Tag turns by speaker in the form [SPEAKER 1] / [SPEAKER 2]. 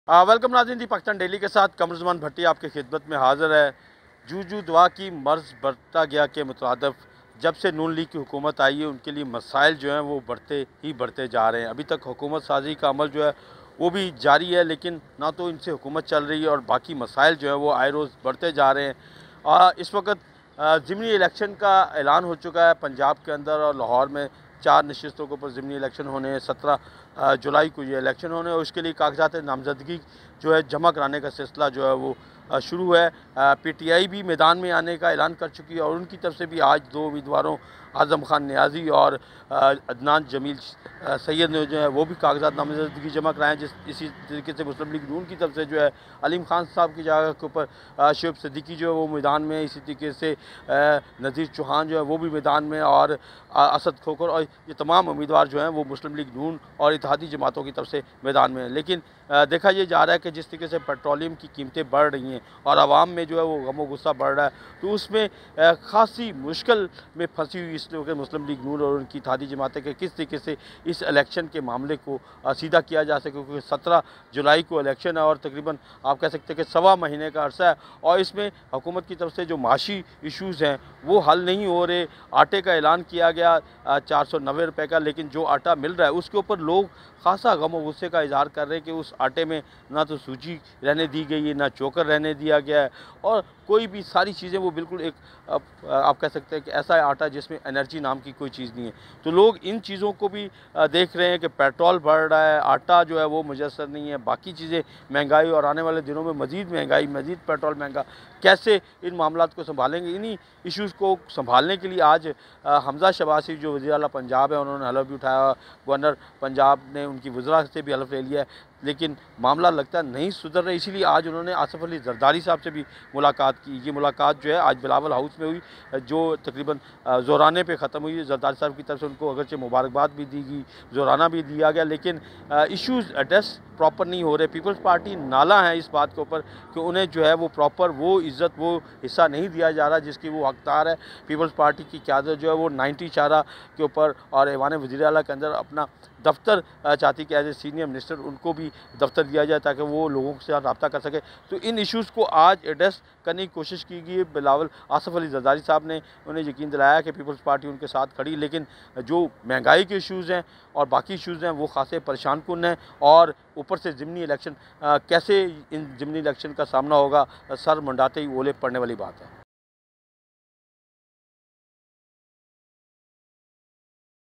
[SPEAKER 1] Welcome नाज़रीन जी। Pakistan daily के साथ कमरुज़्ज़मान भट्टी आपकी खिदमत में हाज़िर है। जू दुआ की मर्ज़ बढ़ता गया के मुताबिक जब से नून लीग की हुकूमत आई है उनके लिए मसाइल जो हैं वो बढ़ते जा रहे हैं। अभी तक हुकूमत साजी का अमल जो है वो भी जारी है, लेकिन ना तो इनसे हुकूमत चल रही है और बाकी मसाइल जो है वो आए रोज़ बढ़ते जा रहे हैं। इस वक्त ज़िमनी इलेक्शन का ऐलान हो चुका है पंजाब के अंदर और लाहौर में 4 नशिस्तों के ऊपर ज़िमनी इलेक्शन होने हैं। 17 जुलाई को ये इलेक्शन होने हैं और उसके लिए कागजात नामजदगी जो है जमा कराने का सिलसिला जो है वो शुरू है। पीटीआई भी मैदान में आने का ऐलान कर चुकी है और उनकी तरफ से भी आज 2 उम्मीदवारों आज़म खान नियाज़ी और अदनान जमील सैयद ने जो है वो भी कागजात नामजदगी जमा कराएँ। इसी तरीके से मुस्लिम लीग नून की तरफ से जो है अलीम खान साहब की जगह के ऊपर शुएब सिद्दीकी जो है वो मैदान में, इसी तरीके से नज़ीर चौहान जो है वो भी मैदान में और असद खोखर और ये तमाम उम्मीदवार जो हैं वो मुस्लिम लीग नून और इत्तेहादी जमातों की तरफ से मैदान में हैं। लेकिन देखा ये जा रहा है कि जिस तरीके से पेट्रोलियम की कीमतें बढ़ रही हैं और आवाम में जो है वो गम व गुस्सा बढ़ रहा है, तो उसमें ख़ासी मुश्किल में फंसी हुई इसलिए कि मुस्लिम लीग नून और उनकी इत्तेहादी जमातें के किस तरीके से इस इलेक्शन के मामले को सीधा किया जा सके, क्योंकि 17 जुलाई को इलेक्शन है और तकरीबन आप कह सकते हैं कि सवा महीने का अरसा है और इसमें हुकूमत की तरफ से जो माशी इशूज़ हैं वो हल नहीं हो रहे। आटे का ऐलान किया गया 490 रुपये का, लेकिन जो आटा मिल रहा है उसके ऊपर लोग खासा गम और गुस्से का इज़हार कर रहे हैं कि उस आटे में ना तो सूजी रहने दी गई है, ना चोकर रहने दिया गया है और कोई भी सारी चीज़ें वो बिल्कुल एक आप कह सकते हैं कि ऐसा आटा जिसमें एनर्जी नाम की कोई चीज़ नहीं है। तो लोग इन चीज़ों को भी देख रहे हैं कि पेट्रोल बढ़ रहा है, आटा जो है वो मुयस्सर नहीं है, बाकी चीज़ें महंगाई और आने वाले दिनों में मज़ीद महंगाई, मज़ीद पेट्रोल महंगा, कैसे इन मामलात को संभालेंगे। इन्हीं इश्यूज़ को संभालने के लिए आज हमज़ा शबासी जो वज़ीर आला पंजाब है उन्होंने हलफ भी उठाया। गवर्नर पंजाब ने उनकी वज़रा से भी हलफ ले लिया है, लेकिन मामला लगता नहीं सुधर रहा। इसीलिए आज उन्होंने आसिफ अली जरदारी साहब से भी मुलाकात की। ये मुलाकात जो है आज बिलावल हाउस में हुई, जो तकरीबन ज़ोराने पे ख़त्म हुई। जरदारी साहब की तरफ से उनको अगरचे मुबारकबाद भी दी गई, ज़ोराना भी दिया गया, लेकिन इश्यूज़ एड्रेस प्रॉपर नहीं हो रहे। पीपल्स पार्टी नाला है इस बात के ऊपर कि उन्हें जो है वो प्रॉपर वो इज़्ज़त, वो हिस्सा नहीं दिया जा रहा जिसकी वो हकदार है। पीपल्स पार्टी की क़यादत जो है वो 90 चारा के ऊपर और ऐवान वज़ीर आला के अंदर अपना दफ्तर चाहती कि एज ए सीनियर मिनिस्टर उनको भी दफ्तर दिया जाए ताकि वो लोगों के साथ रब्ता कर सके। तो इन इश्यूज़ को आज एड्रेस करने की कोशिश की गई। बिलावल आसिफ अली जरदारी साहब ने उन्हें यकीन दिलाया कि पीपल्स पार्टी उनके साथ खड़ी, लेकिन जो महंगाई के इश्यूज़ हैं और बाकी इश्यूज़ हैं वो खासे परेशान कुन हैं और ऊपर से ज़िमनी इलेक्शन, कैसे इन ज़िमनी इलेक्शन का सामना होगा, सर मंडाते ही ओले पड़ने वाली बात है।